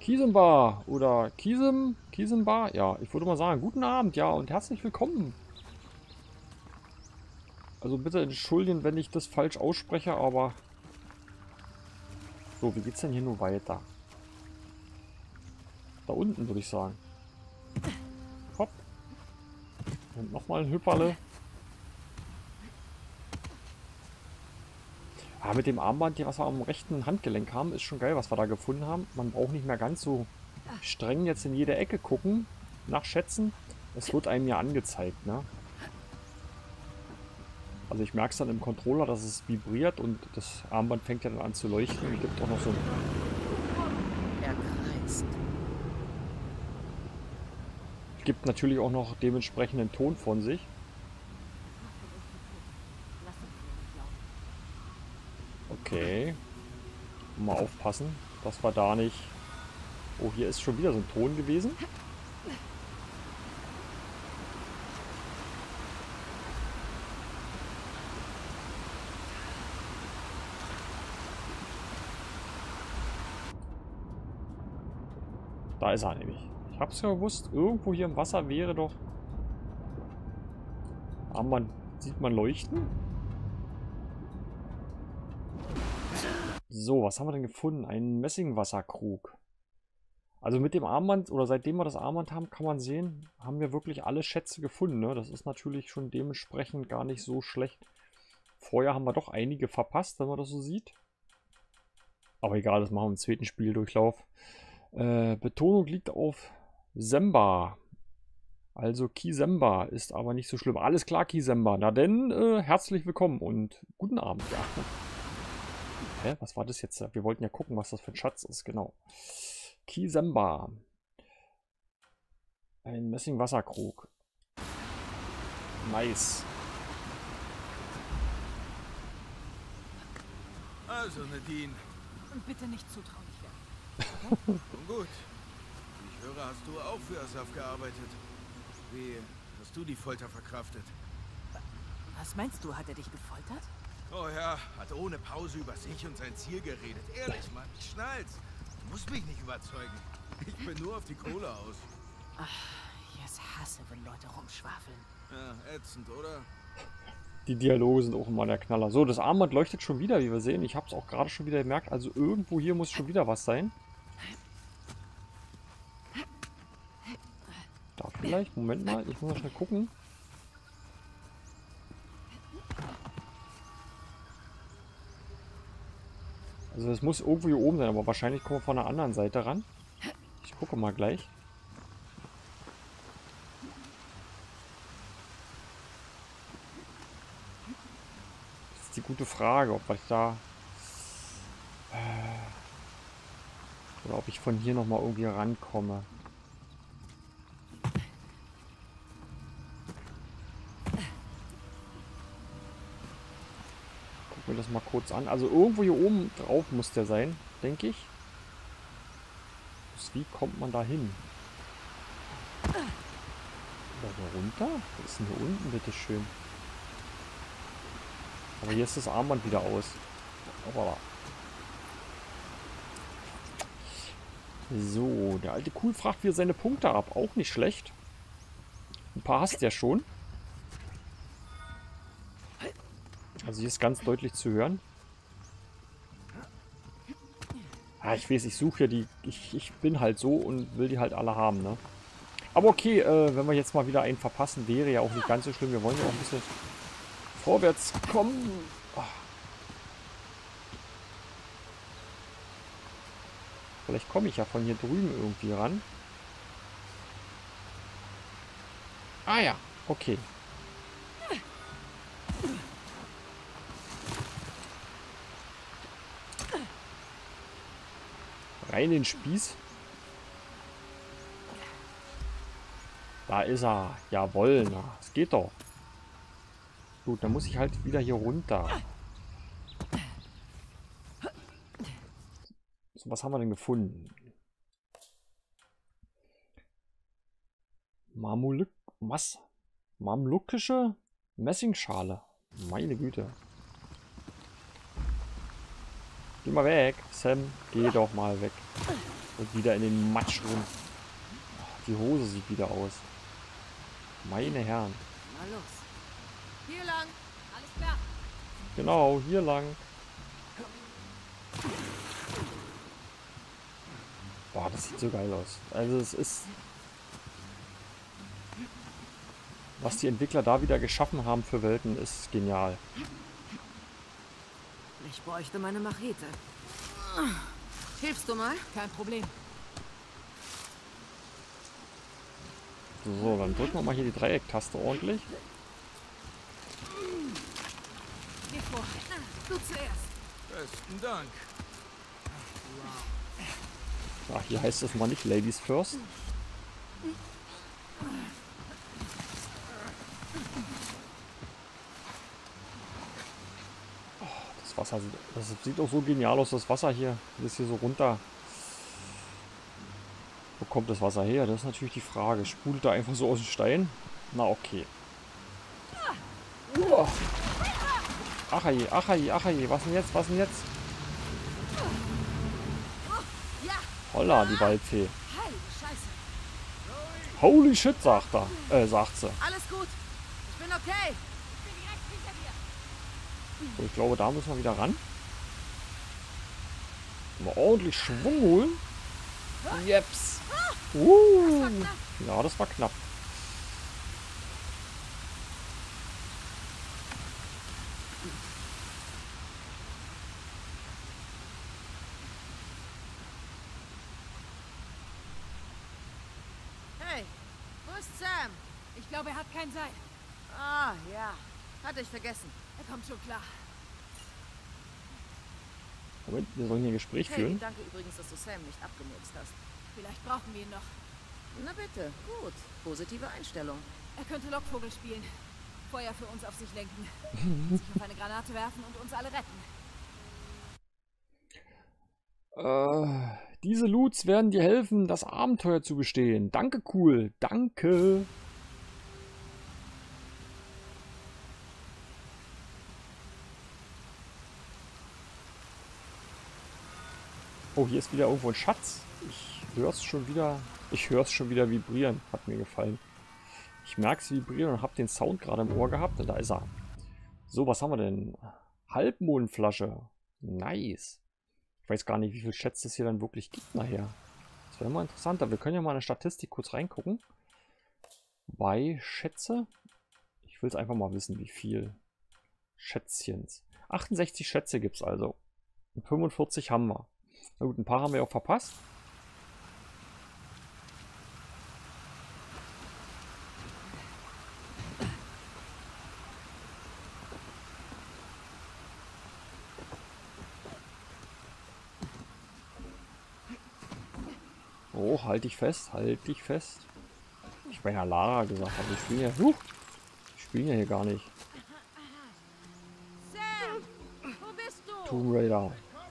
Kiesenbar oder Kiesenbar? Ja, ich würde mal sagen, guten Abend, ja, und herzlich willkommen. Also bitte entschuldigen, wenn ich das falsch ausspreche, aber... So, wie geht's denn hier nur weiter? Da unten, würde ich sagen. Hopp. Und nochmal ein Hüpperle. Ah, mit dem Armband, hier, was wir am rechten Handgelenk haben, ist schon geil, was wir da gefunden haben. Man braucht nicht mehr ganz so streng jetzt in jede Ecke gucken, nach Schätzen. Es wird einem ja angezeigt, ne? Also ich merke es dann im Controller, dass es vibriert und das Armband fängt ja dann an zu leuchten. Es gibt auch noch so ein... Er kreist. Gibt natürlich auch noch dementsprechenden Ton von sich. Okay. Mal aufpassen, dass wir da nicht... Oh, hier ist schon wieder so ein Ton gewesen. Da ist er nämlich. Ich hab's ja gewusst, irgendwo hier im Wasser wäre doch... Armband sieht man leuchten. So, was haben wir denn gefunden? Ein Messingwasserkrug. Also mit dem Armband, oder seitdem wir das Armband haben, kann man sehen, haben wir wirklich alle Schätze gefunden. Ne? Das ist natürlich schon dementsprechend gar nicht so schlecht. Vorher haben wir doch einige verpasst, wenn man das so sieht. Aber egal, das machen wir im zweiten Spieldurchlauf. Betonung liegt auf Semba. Also Kisemba ist aber nicht so schlimm. Alles klar, Kisemba. Na denn, herzlich willkommen und guten Abend. Ja. Hä, was war das jetzt? Wir wollten ja gucken, was das für ein Schatz ist. Genau. Kisemba. Ein Messingwasserkrug. Nice. Also, Nadine. Und bitte nicht zutraulich werden. Nun gut. Ich höre, hast du auch für Asaf gearbeitet. Wie hast du die Folter verkraftet? Was meinst du, hat er dich gefoltert? Oh ja, hat ohne Pause über sich und sein Ziel geredet. Ehrlich, Mann, ich schnall's. Du musst mich nicht überzeugen. Ich bin nur auf die Kohle aus. Ach, ich hasse, wenn Leute rumschwafeln. Ja, ätzend, oder? Die Dialoge sind auch immer der Knaller. So, das Armband leuchtet schon wieder, wie wir sehen. Ich habe es auch gerade schon wieder gemerkt. Also irgendwo hier muss schon wieder was sein. Da vielleicht. Moment mal, ich muss mal schnell gucken. Also das muss irgendwo hier oben sein, aber wahrscheinlich kommen wir von der anderen Seite ran. Ich gucke mal gleich. Das ist die gute Frage, ob ich da... oder ob ich von hier nochmal irgendwie rankomme. Guck mir das mal kurz an. Also irgendwo hier oben drauf muss der sein, denke ich. Wie kommt man da hin? Da runter? Was ist denn hier unten, bitteschön? Aber hier ist das Armband wieder aus. Aber so, der alte Kuhl fragt wieder seine Punkte ab. Auch nicht schlecht. Ein paar hast du ja schon. Also hier ist ganz deutlich zu hören. Ah, ich weiß, ich suche ja die... Ich bin halt so und will die halt alle haben, ne? Aber okay, wenn wir jetzt mal wieder einen verpassen, wäre ja auch nicht ganz so schlimm. Wir wollen ja auch ein bisschen vorwärts kommen. Ah. Vielleicht komme ich ja von hier drüben irgendwie ran. Ah ja, okay. Rein in den Spieß. Da ist er. Jawohl, na, es geht doch. Gut, dann muss ich halt wieder hier runter. So, was haben wir denn gefunden? Mamlukische Messingschale. Meine Güte. Geh mal weg, Sam. Geh doch mal weg. Und wieder in den Matsch rum. Die Hose sieht wieder aus. Meine Herren. Mal los. Hier lang. Alles klar. Genau, hier lang. Boah, das sieht so geil aus. Also es ist... Was die Entwickler da wieder geschaffen haben für Welten, ist genial. Ich bräuchte meine Machete. Hilfst du mal? Kein Problem. So, dann drücken wir mal hier die Dreiecktaste ordentlich. Geh vor. Du zuerst. Besten Dank. Ach, hier heißt es mal nicht Ladies First. Oh, das Wasser sieht auch so genial aus, das Wasser hier. Das hier so runter. Wo kommt das Wasser her? Das ist natürlich die Frage. Spult da einfach so aus dem Stein? Na okay. Uah. Ach je, ach je, ach je. Was denn jetzt? Was denn jetzt? Holla, die Waldfee. Heilige Scheiße. Holy shit, sagt sagt sie. Alles gut. Ich bin okay. Ich bin direkt hinter dir. So, ich glaube, da müssen wir wieder ran. Mal ordentlich Schwung holen. Jeps. Ja, das war knapp. Hey, wo ist Sam? Ich glaube, er hat kein Seil. Ah, ja. Hatte ich vergessen. Er kommt schon klar. Moment, wir sollen hier ein Gespräch führen. Danke übrigens, dass du Sam nicht abgemurkst hast. Vielleicht brauchen wir ihn noch. Na bitte, gut. Positive Einstellung. Er könnte Lockvogel spielen. Feuer für uns auf sich lenken. Sich auf eine Granate werfen und uns alle retten. Diese Loots werden dir helfen, das Abenteuer zu bestehen. Danke, cool. Danke. Oh, hier ist wieder irgendwo ein Schatz. Ich höre es schon wieder. Ich höre es schon wieder vibrieren. Hat mir gefallen. Ich merke es vibrieren und habe den Sound gerade im Ohr gehabt. Und da ist er. So, was haben wir denn? Halbmondflasche. Nice. Ich weiß gar nicht, wie viele Schätze es hier dann wirklich gibt nachher. Das wäre mal interessanter. Wir können ja mal in der Statistik kurz reingucken. Bei Schätze. Ich will es einfach mal wissen, wie viel Schätzchens. 68 Schätze gibt es also. Und 45 haben wir. Na gut, ein paar haben wir auch verpasst. Oh, halt dich fest, halt dich fest. Ich bin ja Lara gesagt, aber ich spiele ja. Ich spiele ja hier gar nicht. Sam, wo bist du? Tomb Raider.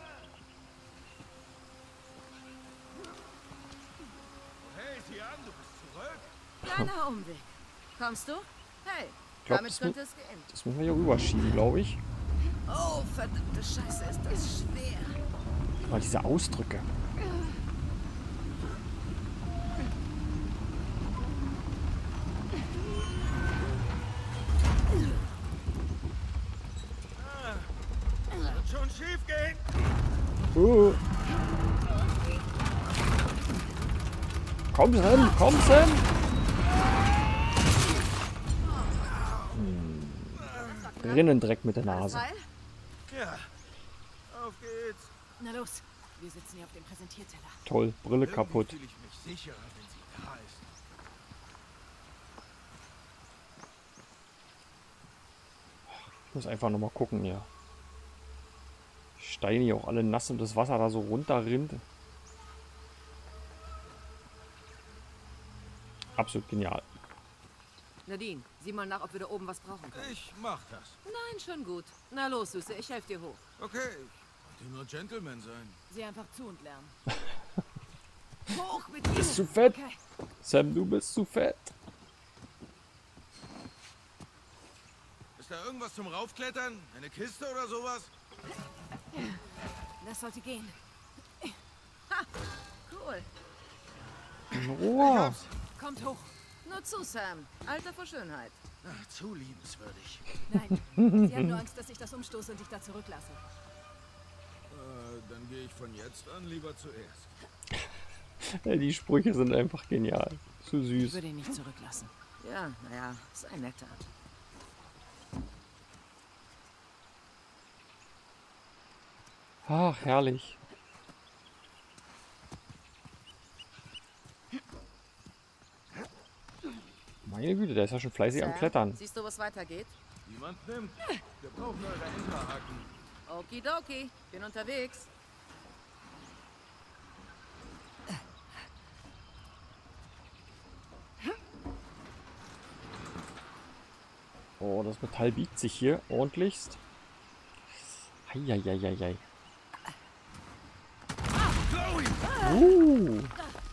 Hey, sieh an, du bist zurück. Kleiner Umweg. Kommst du? Hey, glaub, damit könnte es gehen. Das müssen wir hier rüberschieben, glaube ich. Oh, verdammte Scheiße, ist das schwer. Mal diese Ausdrücke. Wird schon schief gehen. Komm, Sam, komm, Sam. Rinnendreck mit der Nase. Ja, auf geht's. Na los, wir sitzen hier auf dem Präsentierteller. Toll, Brille kaputt. Fühle ich mich sicherer, wenn sie da ist. Ich muss einfach nochmal gucken hier. Die Steine hier auch alle nass und das Wasser da so runterrinnt. Absolut genial. Nadine, sieh mal nach, ob wir da oben was brauchen können. Ich mach das. Nein, schon gut. Na los, Süße, ich helfe dir hoch. Okay, ich wollte nur Gentleman sein. Sieh einfach zu und lern. Hoch mit dir! Bist zu fett. Okay. Sam, du bist zu fett. Ist da irgendwas zum Raufklettern? Eine Kiste oder sowas? Das sollte gehen. Cool. wohl. Ein Rohr. Kommt hoch. Nur zu, Sam. Alter vor Schönheit. Ach, zu liebenswürdig. Nein, sie haben nur Angst, dass ich das umstoße und dich da zurücklasse. Dann gehe ich von jetzt an lieber zuerst. Ja, die Sprüche sind einfach genial. Zu Ich süß. würde ihn nicht zurücklassen. Ja, naja, sei netter. Ach, herrlich. Meine Güte, der ist ja schon fleißig am Sam, Klettern. siehst du, was weitergeht? Niemand nimmt. Wir brauchen eure Enterhaken. Okidoki, bin unterwegs. Oh, das Metall biegt sich hier ordentlichst. Eieieiei. Chloe!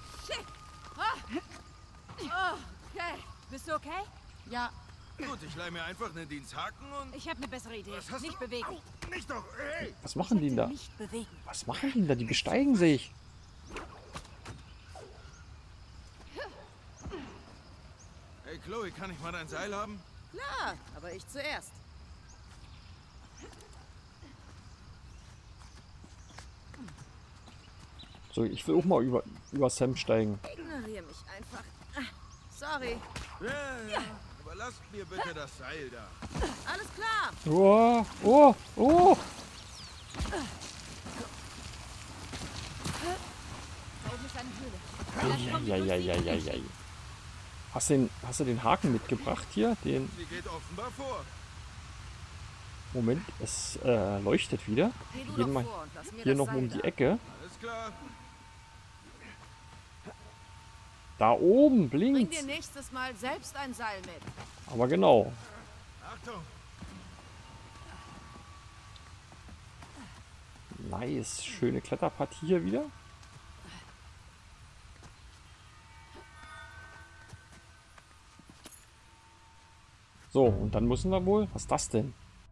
Okay. Bist du okay? Ja, Gut, ich leih mir einfach einen Diensthaken und... ich habe eine bessere Idee. Was hast Nicht du? bewegen. Au, nicht doch, ey! Was machen die denn da? Nicht bewegen. Was machen die denn da? Die besteigen sich. Hey Chloe, kann ich mal dein Seil haben? Klar, aber ich zuerst. So, ich will auch mal über Sam steigen. Ignoriere mich einfach. Sorry. Ja. Aber lasst mir bitte das Seil da. Alles klar. Oh, oh, oh. Da oben ist eine Höhle. Vielleicht kommen die durch sie. Eieieiei. Hast du den Haken mitgebracht hier? Den Sie geht offenbar vor. Moment, es leuchtet wieder. Geh du Wir gehen doch mal vor und lass mir hier das noch Seil um die da. Ecke. Alles klar. Da oben Bring dir blinkt. nächstes Mal selbst ein Seil mit. Aber genau. Achtung. Nice. Schöne Kletterpartie hier wieder. So, und dann müssen wir wohl... Was ist das denn?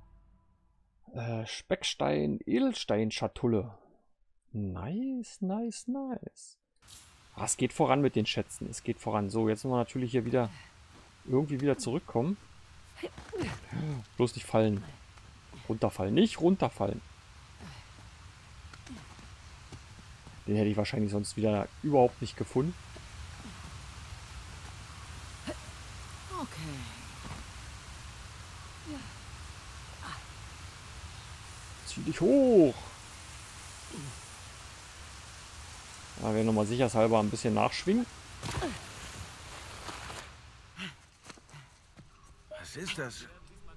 Speckstein, Edelsteinschatulle. Nice, nice, nice. Ah, es geht voran mit den Schätzen. Es geht voran. So, jetzt müssen wir natürlich hier wieder irgendwie wieder zurückkommen. Bloß nicht fallen. Runterfallen. Nicht runterfallen. Den hätte ich wahrscheinlich sonst wieder überhaupt nicht gefunden. Okay. Zieh dich hoch. Da werden wir nochmal sicherheitshalber ein bisschen nachschwingen. Was ist das?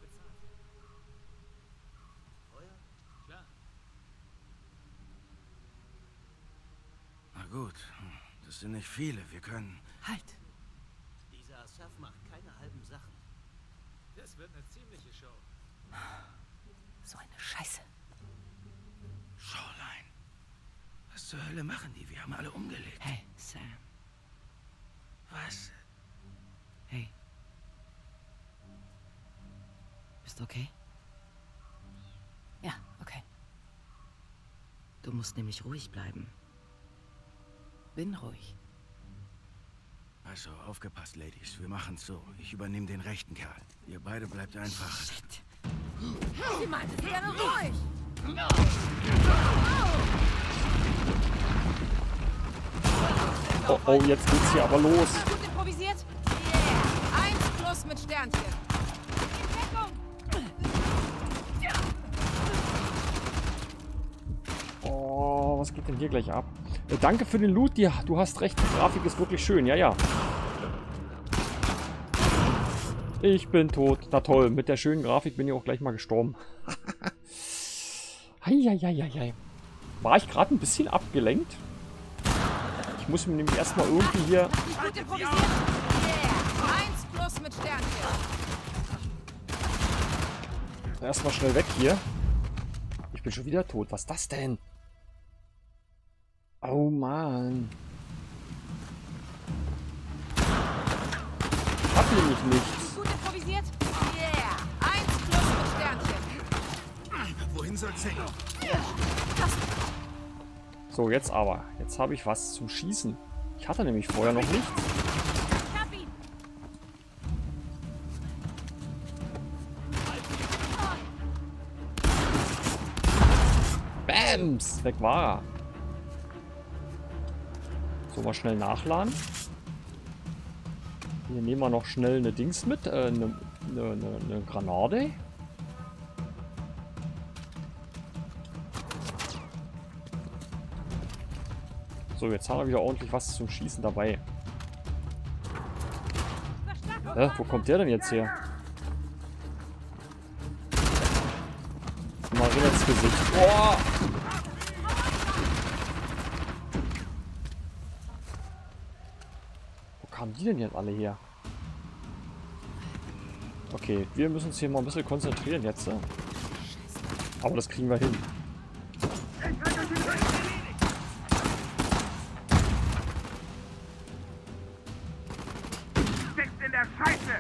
Na gut, das sind nicht viele. Wir können... Halt. Dieser Asaf macht keine halben Sachen. Das wird eine ziemliche Show. So eine Scheiße. Shoreline. Was zur Hölle machen die? Wir haben alle umgelegt. Hey, Sam. Was? Hey. Bist du okay? Ja, okay. Du musst nämlich ruhig bleiben. Bin ruhig. Also, aufgepasst, Ladies. Wir machen's so. Ich übernehme den rechten Kerl. Ihr beide bleibt einfach... Shit. Sie meinte, sie wäre ruhig. Oh, oh, jetzt geht's hier aber los. Gut improvisiert? Yeah. 1+ mit Sternchen. Oh, was geht denn hier gleich ab? Danke für den Loot. Ja, du hast recht. Die Grafik ist wirklich schön. Ja, ja. Ich bin tot. Na toll. Mit der schönen Grafik bin ich auch gleich mal gestorben. Heieieiei. War ich gerade ein bisschen abgelenkt? Ich muss mir nämlich erstmal irgendwie hier... Gut improvisiert? Yeah. 1+ mit Sternchen. Erstmal schnell weg hier. Ich bin schon wieder tot. Was ist das denn? Oh Mann. Ich hab nämlich nichts. Gut improvisiert? Yeah. 1+ mit Sternchen. Wohin soll's hin? So, jetzt aber. Jetzt habe ich was zum Schießen. Ich hatte nämlich vorher noch nichts. Ich hab ihn. Bams! Weg war er. So, mal schnell nachladen. Hier nehmen wir noch schnell eine Dings mit. Eine Granate. So, jetzt haben wir wieder ordentlich was zum Schießen dabei. Wo kommt der denn jetzt her? Mal rein ins Gesicht. Boah! Wo kamen die denn jetzt alle her? Okay, wir müssen uns hier mal ein bisschen konzentrieren jetzt. Aber das kriegen wir hin. In der Scheiße!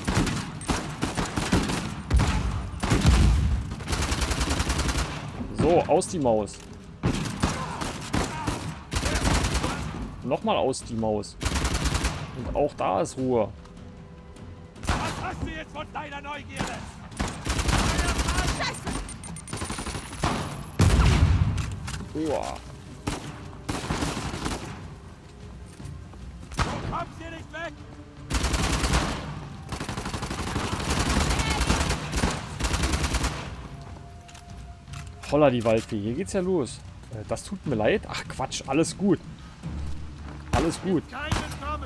So, aus die Maus. Nochmal aus die Maus. Und auch da ist Ruhe. Was hast du jetzt von deiner Neugierde? Uah. Du kommst hier nicht weg! Holla die Waldfee, hier geht's ja los. Das tut mir leid. Ach Quatsch, alles gut. Alles gut. Kein Entkommen!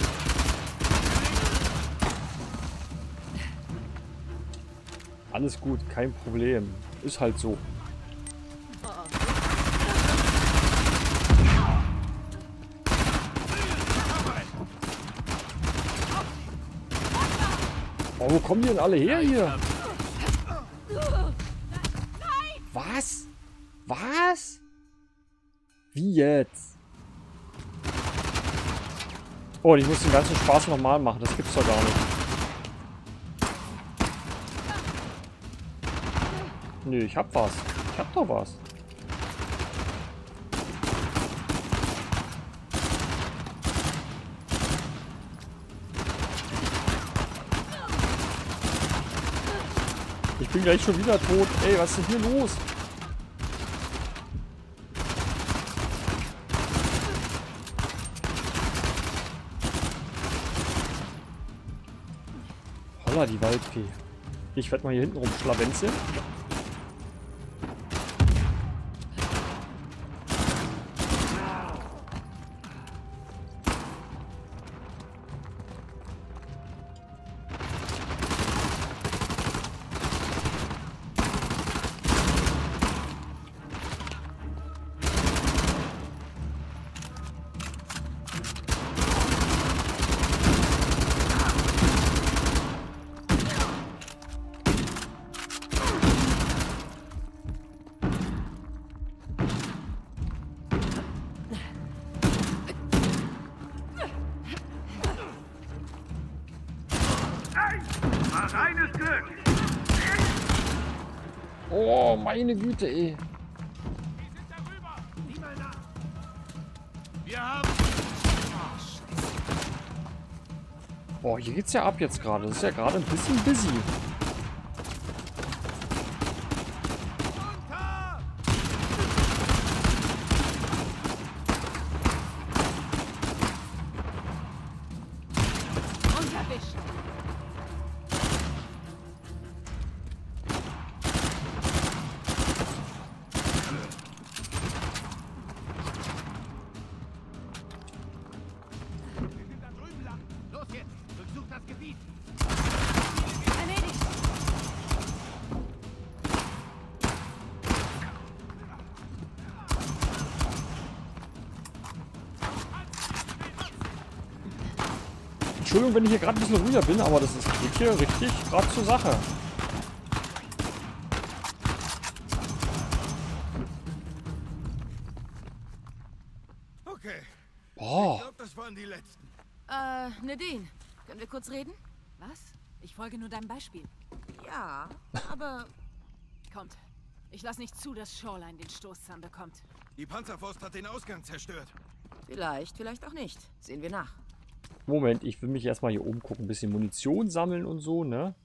Alles gut, kein Problem. Ist halt so. Oh, wo kommen die denn alle her hier? Was? Was? Wie jetzt? Oh, ich muss den ganzen Spaß nochmal machen. Das gibt's doch gar nicht. Nö, ich hab was. Ich hab doch was. Ich bin gleich schon wieder tot. Ey, was ist denn hier los? Holla, die Waldfee. Ich werde mal hier hinten rumschlawenzeln. Reines Glück! Oh, meine Güte, ey. Die sind darüber! Sieh mal nach! Wir haben... Boah, hier geht's ja ab jetzt gerade. Das ist ja gerade ein bisschen busy. Runter! Und erwischt. Wir sind da drüben lang! Los jetzt! Durchsuch das Gebiet! Erledigt. Entschuldigung, wenn ich hier gerade ein bisschen ruhiger bin, aber das ist, geht hier richtig gerade zur Sache. Okay. Boah. Ich glaube, das waren die letzten. Nadine, können wir kurz reden? Was? Ich folge nur deinem Beispiel. Ja, aber Kommt. Ich lasse nicht zu, dass Shoreline den Stoßzahn bekommt. Die Panzerfaust hat den Ausgang zerstört. Vielleicht, vielleicht auch nicht. Sehen wir nach. Moment, ich will mich erstmal hier oben gucken. Ein bisschen Munition sammeln und so, ne?